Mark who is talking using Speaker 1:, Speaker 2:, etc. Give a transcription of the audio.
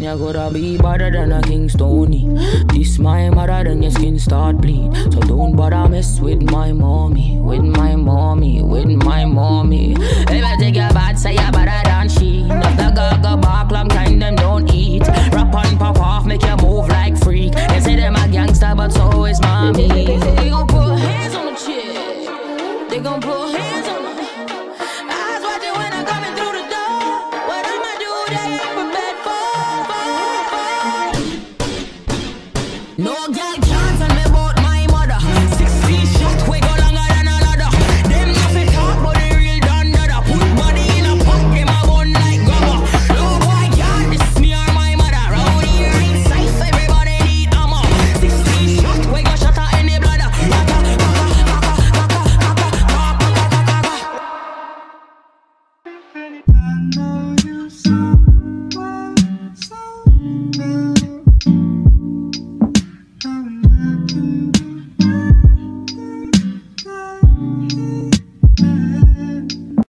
Speaker 1: you gotta be better than a Kingstoni. This my mother, then your skin start bleed. So don't bother mess with my mommy, with my mommy, with my mommy. If I take your bad, say you better